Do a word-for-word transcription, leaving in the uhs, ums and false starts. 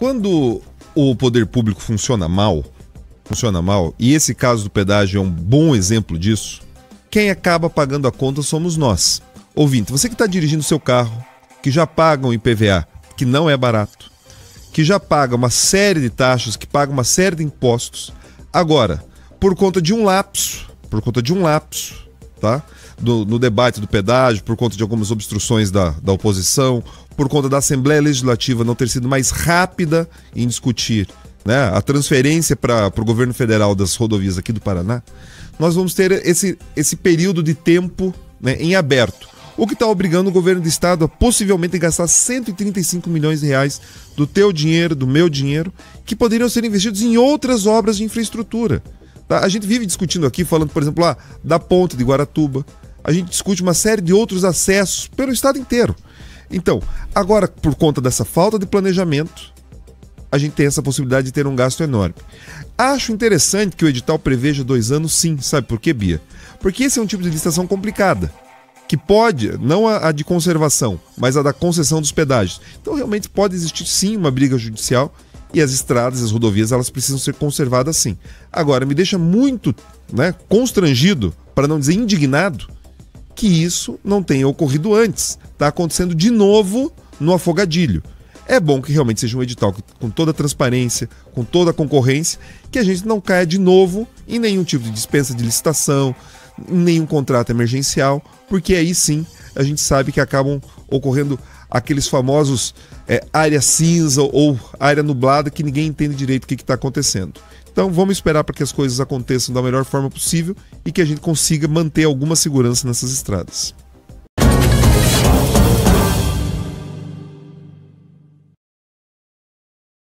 Quando o poder público funciona mal, funciona mal, e esse caso do pedágio é um bom exemplo disso, quem acaba pagando a conta somos nós. Ouvinte, você que está dirigindo seu carro, que já paga um I P V A, que não é barato, que já paga uma série de taxas, que paga uma série de impostos, agora, por conta de um lapso, por conta de um lapso, tá? Do, no debate do pedágio, por conta de algumas obstruções da, da oposição, por conta da Assembleia Legislativa não ter sido mais rápida em discutir, né, a transferência para o governo federal das rodovias aqui do Paraná, nós vamos ter esse, esse período de tempo, né, em aberto, o que está obrigando o governo do estado a possivelmente gastar cento e trinta e cinco milhões de reais do teu dinheiro, do meu dinheiro, que poderiam ser investidos em outras obras de infraestrutura. Tá? A gente vive discutindo aqui, falando, por exemplo, lá, da ponte de Guaratuba, a gente discute uma série de outros acessos pelo estado inteiro. Então, agora, por conta dessa falta de planejamento, a gente tem essa possibilidade de ter um gasto enorme. Acho interessante que o edital preveja dois anos, sim. Sabe por quê, Bia? Porque esse é um tipo de licitação complicada, que pode, não a, a de conservação, mas a da concessão dos pedágios. Então, realmente pode existir, sim, uma briga judicial, e as estradas, as rodovias, elas precisam ser conservadas, sim. Agora, me deixa muito, né, constrangido, para não dizer indignado, que isso não tenha ocorrido antes. Está acontecendo de novo no afogadilho. É bom que realmente seja um edital com toda a transparência, com toda a concorrência, que a gente não caia de novo em nenhum tipo de dispensa de licitação, em nenhum contrato emergencial, porque aí sim a gente sabe que acabam ocorrendo aqueles famosos é, área cinza ou área nublada que ninguém entende direito o que está acontecendo. Então vamos esperar para que as coisas aconteçam da melhor forma possível e que a gente consiga manter alguma segurança nessas estradas.